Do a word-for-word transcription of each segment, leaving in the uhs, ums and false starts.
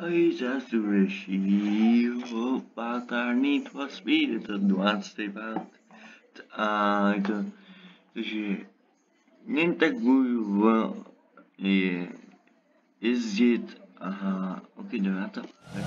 zastušího pátárny tva speed, je to dvanáctý pád. A je to, takže jen tak budu je, jezdit, aha, ok, jdeme na to.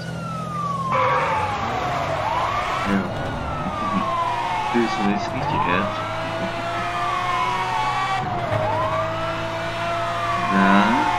Jo, to jsem vždycky chtěl. Tak.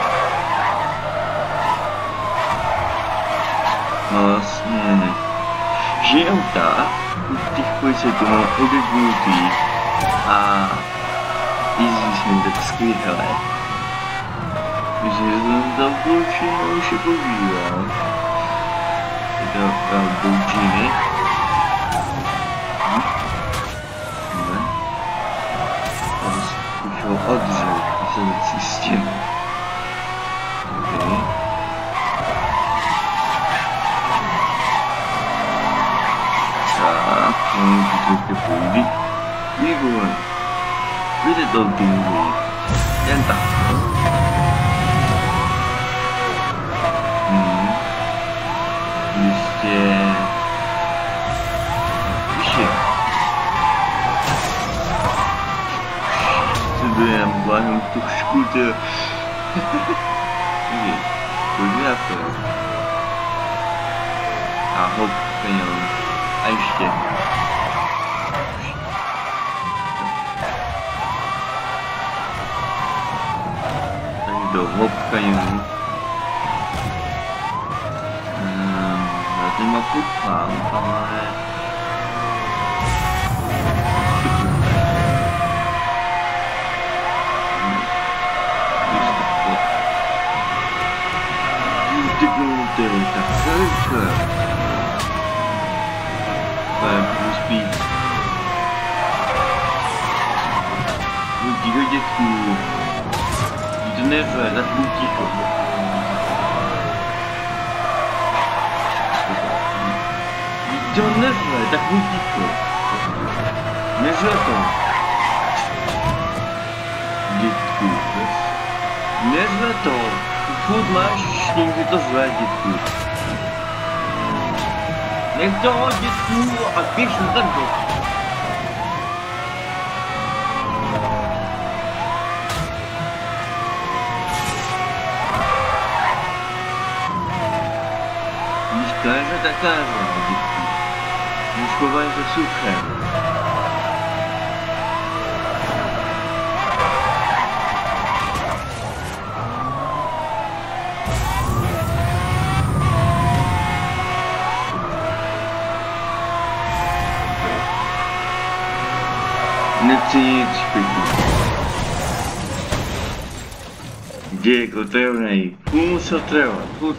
Vlastně, že auta u těch policajtů mám odebnutý a jezdí s ním tak skvěle, že jsem tam půlčinu už je používal. Je to boučiny. Ne? A to zkoušel odřet, to jsem zjistil. Okay. Vamos trošku půjdy. Vývoj. Víte to vývoj. Jen tak. Hmm. Ještě... Ještě. Studujem vláhnu trošku to... Vidíš, podívá to. A hop, peněl. A ještě. Takže do hopkaňů. Um, já tím má koukám, ale... Ty gouty, tak celka. Budu spít. Buď ticho, dětku. Jdi to neřve, tak buď ticho. Jdi to neřve, tak buď ticho. Neřve to. Dětku. Neřve to. Furt máš někdy to řve, dětku. Nech toho, dětku, a běž na ten blok. Když káže, tak káže, dětku. Když chovají se suchem. Nechci nic špatně. Děko, trevnej. Furt musel trevat, furt.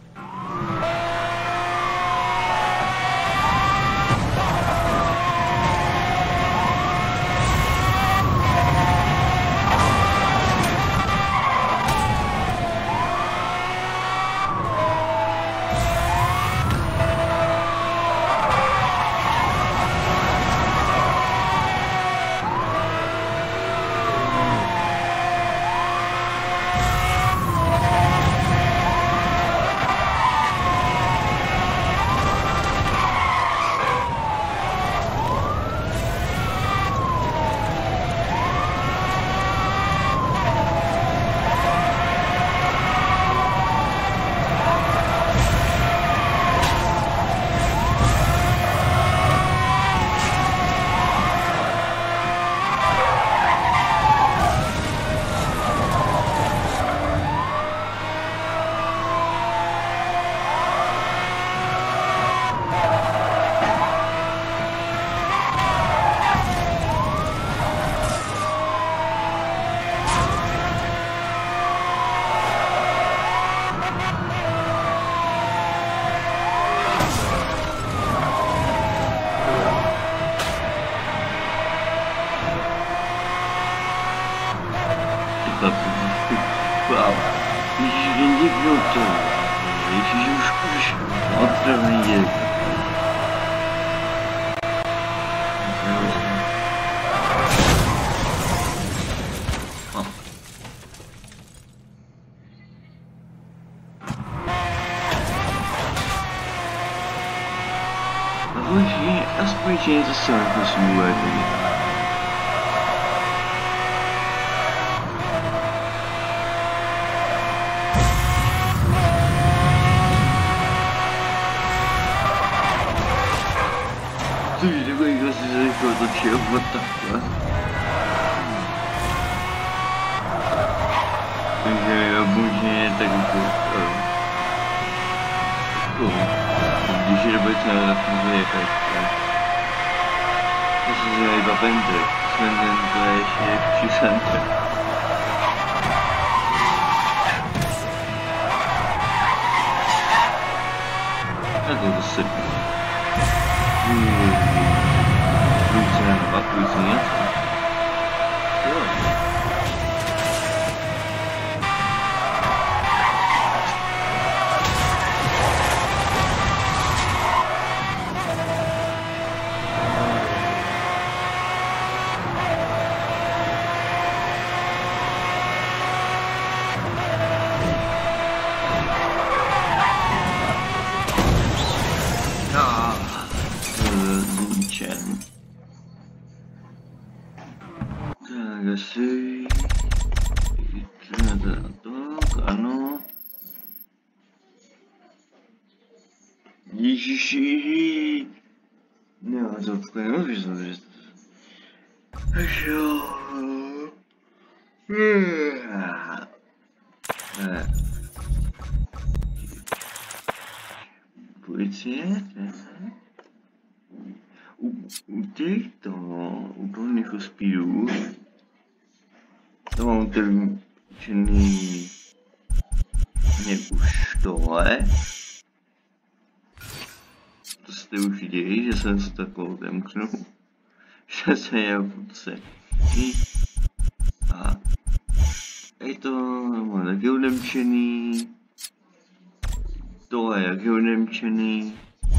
Wow. Ježíš, jen někdo to. Ježíš, už už. Otravný je. konečně něco se musím uvědět. Což takový kdo si se rychle otočil, what the fuck. Takže jo, možně tak jako... Jako... Když je doby co tak může jekat. To se zve iba Pentry. Svenden to je ještě lepší center. Tak to to sypne. Kluci na dva, kluci něco. Jo. Tak asi... Teda tak, ano. Ježiši. No, to úplně nemůžu zavřít. Až jo. Ne. Policie? Ne. U, u těchto, u plných ospídů, to mám ten černý nějak už tohle. To jste už viděli, že jsem se takovou temknul, že se je v půdce. A je to mám taky odemčený, tohle je taky odemčený.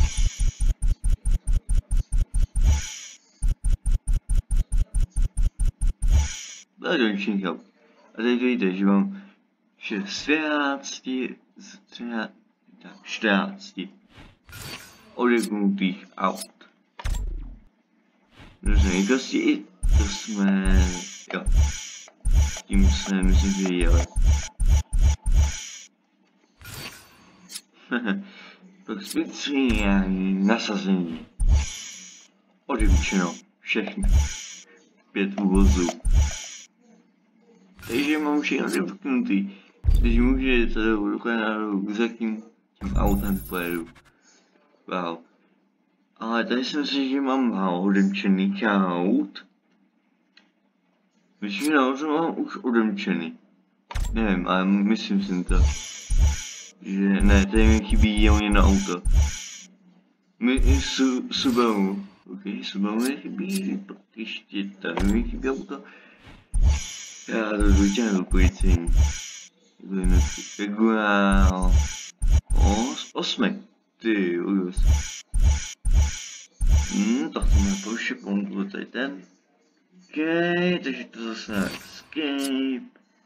A teď vidíte, že mám čtrnáct odeknutých aut. Do nejkosti, to jsme, jo, tím jsme, myslím, že jeli. Pak speciální nasazení. Odemčeno, všechny. Pět uvozů. Takže mám všechno vypnutý, takže můžete ruka na ruku za tím, tím autem pojedu. Wow. Ale tady jsem si, že mám málo odemčených aut. Myslím, že mám už odemčený. Nevím, ale myslím si to. Že ne, tady mi chybí jen jedno auto. My su, Subaru. Ok, Subaru mi chybí, pak ještě tady mi chybí auto. Já to dotěhnu do policii. Regulál. Os, osmi. Ty ujus. Hmm, tak to má pošepon, tady ten. OK, takže to zase na escape.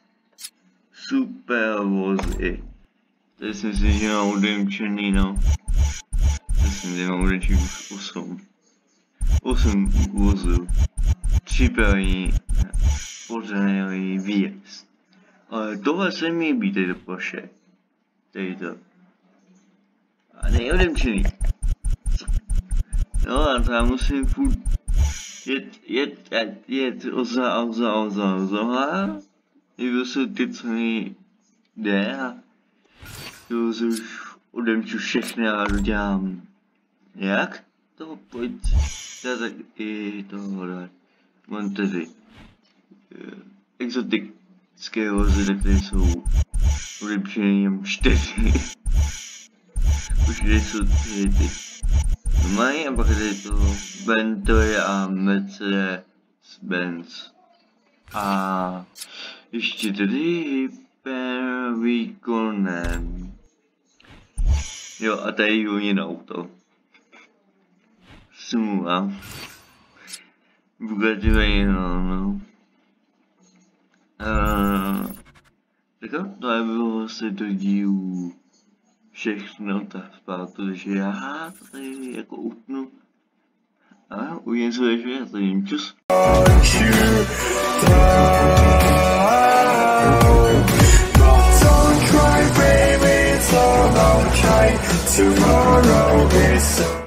Super vozy. Tady si myslím, že mám odemčený, no. Tady si myslím, že mám odemčený už osm. osm vozů. tři první. Pořádný výjezd. Ale tohle se mi líbí, tady to Porsche. Tady to. A nejodemčený. No a to já musím furt jet, jet, jet, jet, oza, oza, oza, oza. Někdo jsou ty, co mi jde a jo, se už odemču všechny a dodělám. Jak? To pojď. Já tak i tohle. Mám tady. Exotické vozy, které jsou odemčený jen čtyři. Už nejsou ty, ty mají a pak tady to Bentley a Mercedes-Benz. A ještě tady hypervýkonem. Jo a tady je jiné auto. Smůla. Bugatti Veyron, no. Uh, tak jo, to je bylo asi do dílu všechno tak zpátky, takže já to tady jako utnu A uvidím se večer, takže čus. Tomorrow is so